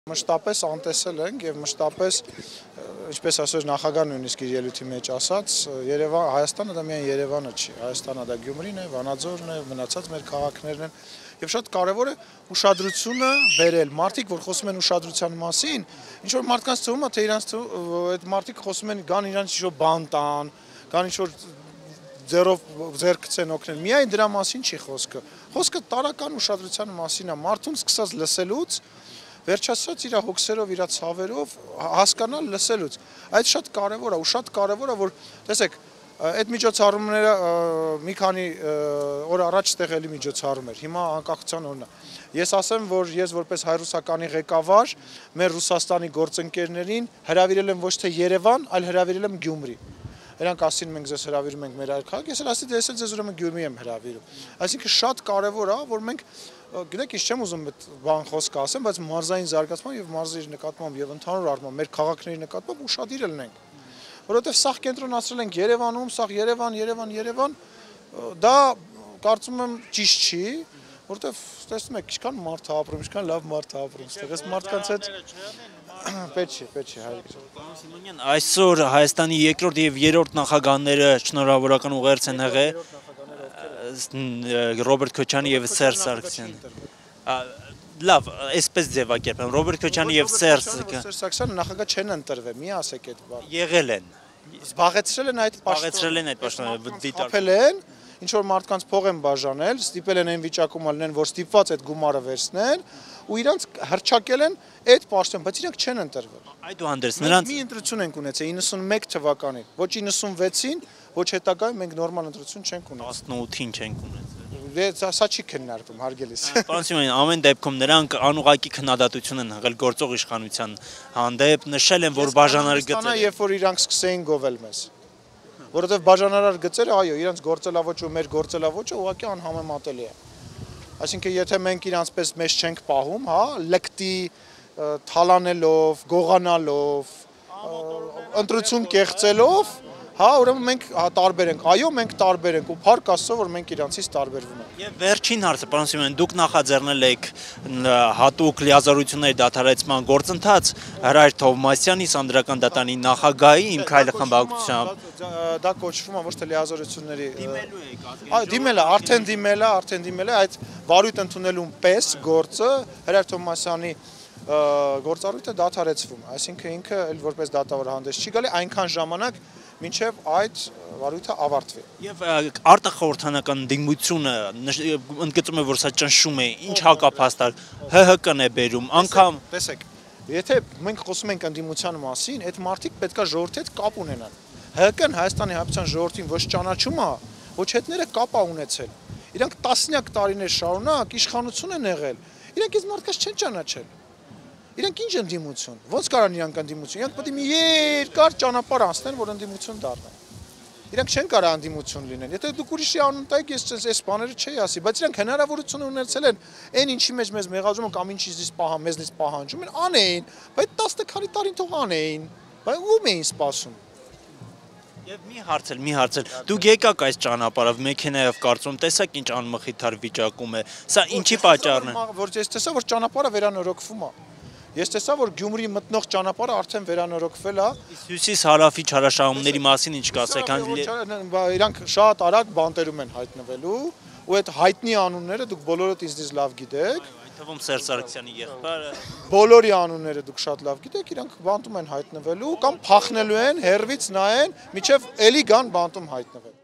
Մշտապես անտեսել ենք եւ մշտապես ինչպես ասած նախագահ նույնիսկ իր ելույթի մեջ ասաց Հայաստանը դա միայն Երևանը չի, Հայաստանը դա Գյումրին է, Վանաձորն է, մնացած մեր քաղաքներն են եւ շատ կարեւոր է ուշադրությունը բերել մարդիկ որ խոսում են ուշադրության մասին ինչ որ մարդկանց թվում է թե իրանց այդ մարդիկ խոսում են գան իրանց ինչ որ բան տան, գան ինչ որ ձեռք ցեն օգնել, միայն դրա մասին չի խոսքը, խոսքը տարական ուշադրության մասին է, մարդուն սկսած լսելուց վերջացած իր հոգսերով, իր ցավերով հասկանալ լսելուց։ Այդ շատ կարևոր է, ու շատ կարևոր է, որ տեսեք, այդ միջոցառումները մի քանի օր առաջ ստեղելի միջոցառում էր։ Հիմա անկախության օրն է։ Ես ասեմ, որ ես որպես հայ-ռուսականի ղեկավար մեր Ռուսաստանի գործընկերներին հրավիրել եմ ոչ թե Երևան, այլ հրավիրել եմ Գյումրի։ Նրանք ասին մենք ձեզ հրավիրում ենք մեր այլ քաղաք, ես էլ ասի դե ես էլ ձեզ ուրեմն Գյումրի եմ հրավիրում։ Այսինքն շատ կարևոր է, որ մենք գիտեք, ինչ չեմ ուզում այդ բան խոսքը ասեմ, բայց մարզային զարգացման եւ մարզերի նկատմամբ եւ ընդհանուր առմամբ մեր քաղաքների նկատմամբ ուշադիր ելնենք, որովհետեւ սաղ կենտրոնացրել ենք Երևանում, սաղ Երևան, դա կարծում եմ ճիշտ չի, որովհետեւ տեսնում եք, ինչքան մարդ է ապրում, ինչքան լավ մարդ է ապրում, այստեղ այս մարդկանց հետ պետք չի հայրիկ։ Պարոն Սիմոնյան, այսօր Հայաստանի երկրորդ եւ երրորդ նախագահները շնորհավորական ուղերձ են եղել Ռոբերտ Քոչյանի եւ Սերժ Սարգսյանը։ Լավ, այսպես ձևակերպեմ, Ռոբերտ Քոչյանի եւ Սերժ Սարգսյանը նախագահ չեն ընտրվել, մի ասեք այդ բանը։ Եղել են։ Զբաղեցրել են այդ պաշտոնը, դիտարկել են, ինչ որ մարդկանց փող են բաժանել, ստիպել են այն վիճակում լինեն, որ ստիպված այդ գումարը վերցնեն, ու իրանց հրճակել են այդ պաշտոն, բայց իրանք չեն ընտրվել։ Այդուհանդերձ նրանց մի ընտրություն ենք ունեցել 91 թվականին, ոչ 96-ին, ոչ հետագայում մենք նորմալ ընտրություն չենք ունեցել։ 18-ին չենք ունեցել։ Դե սա չի քննարկվում, հարգելիս։ Պարոն Սիմոնյան, ամեն դեպքում նրանք անուղղակի քննադատություն են հղել գործող իշխանության հանդեպ, նշել են, որ բաժանարար գծերը, երբ որ իրանք սկսեին գովել մեզ։ Որովհետև բաժանարար գծերը, այո, իրանք գործելավոճը ու մեր գործելավոճը ուղղակի անհամեմատելի է։ Այսինքն, եթե մենք իրանց պես մեզ չենք պահում, հա, լկտի, թալանելով, գողանալով, ընտրություն կեղծելով, հա, ուրեմն մենք տարբեր ենք։ Այո, մենք տարբեր ենք ու փառք Աստծո, որ մենք իրանցից տարբերվում ենք։ Եվ վերջին հարցը, պարոն Սիմոնյան, դուք նախաձեռնել եք հատուկ լիազորությունների դադարեցման գործընթաց Հրայր Թովմասյանի Սանդրական դատարանի նախագահի Իմ քայլը խմբակցությամբ։ Դա կոչվում է ոչ թե լիազորությունների Դիմելու եք, դիմել է, արդեն դիմել է այդ վարույթ ընդունելուն պես գործը Հրայր Թովմասյանի գործառույթը դադարեցվում, այսինքն ինքը որպես դատավոր հանդես չի գալի այնքան ժամանակ մինչև այդ վարույթը ավարտվի։ Եվ արտախորհրդանական դիմությունը ընդգծում է, որ սա ճնշում է, ինչ հակափաստար, ՀՀԿ-ն է բերում, անգամ տեսեք, եթե մենք խոսում ենք ընդդիմության մասին, այդ մարդիկ պետքա ժողովրդի հետ կապ ունենան։ ՀՀԿ-ն Հայաստանի Հանրապետության ժողովրդին ոչ ճանաչում է, ոչ հետները կապ է ունեցել։ Իրանք տասնյակ տարիներ շարունակ իշխանություն են եղել։ Իրանք այս մարդկանց չեն ճանաչել։ Իրանք ինչ ընդդիմություն, ոնց կարան իրանք ընդդիմություն, իրանք պետք է մի երկար ճանապարհ անցնեն, որ ընդդիմություն դառնան։ Իրանք չեն կարող ընդդիմություն լինեն։ Եթե դուք ուրիշի անուն տայք, ես այս բաները չի ասի, բայց իրանք հնարավորություն ունեցել են այն ինչի մեջ մեզ մեղադրում են կամ ինչից մեզնից պահանջում են, անեին, բայց 10 քանի տարին թող անեին, բայց ում էին սպասում։ Եվ մի հարցել, դուք եկաք այս ճանապարհով մեքենայով կարծում տեսաք ինչ անմխիթար վիճակում է, սա ինչի պատճառն է։ Որ ես տեսա, որ ճանապարհը վերանորոգվում է։ Ես տեսա, որ Գյումրի մտնող ճանապարհը արդեն վերանորոգվել է։ Հյուսիս հարավի չարաշահումների մասին ինչ կասեք, իրանք շատ արագ բանտերում են հայտնվելու, ու այդ հայտնի անունները դուք բոլորդ ինձնից լավ գիտեք։ այդ թվում Սերժ Սարգսյանի եղբայրը։ Բոլորի անունները դուք շատ լավ գիտեք, իրանք բանտում են հայտնվելու կամ փախնելու են, հերվից նայեն, միջև էլի գան բանտում հայտնվել։